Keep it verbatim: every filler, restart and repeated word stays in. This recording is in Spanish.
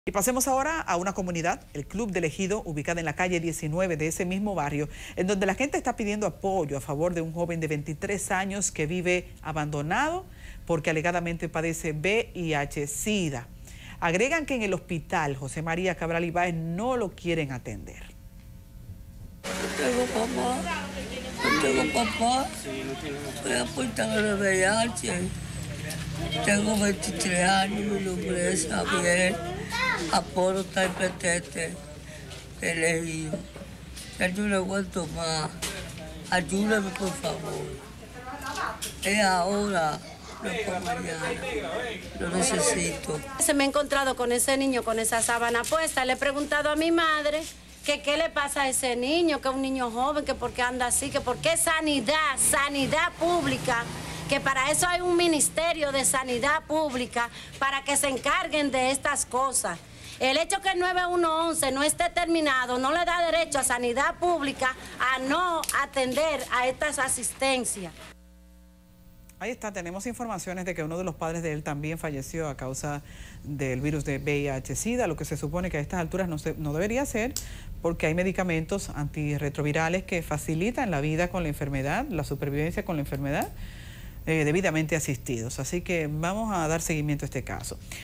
Y pasemos ahora a una comunidad, el Club del Ejido, ubicada en la calle diecinueve de ese mismo barrio, en donde la gente está pidiendo apoyo a favor de un joven de veintitrés años que vive abandonado porque alegadamente padece V I H-Sida. Agregan que en el hospital José María Cabral Ibáez no lo quieren atender. No tengo papá, no tengo papá, soy aportador de V I H, tengo veintitrés años, mi nombre es Javier, Apolo Taipetete, del Ejido. Ya yo no aguanto más, ayúdame por favor, es ahora, no es por mañana, lo necesito. Se me he encontrado con ese niño con esa sábana puesta, le he preguntado a mi madre que qué le pasa a ese niño, que es un niño joven, que por qué anda así, que por qué sanidad, sanidad pública, que para eso hay un ministerio de sanidad pública para que se encarguen de estas cosas. El hecho que el nueve uno once no esté terminado no le da derecho a sanidad pública a no atender a estas asistencias. Ahí está, tenemos informaciones de que uno de los padres de él también falleció a causa del virus de V I H-Sida, lo que se supone que a estas alturas no, se, no debería ser, porque hay medicamentos antirretrovirales que facilitan la vida con la enfermedad, la supervivencia con la enfermedad, eh, debidamente asistidos. Así que vamos a dar seguimiento a este caso.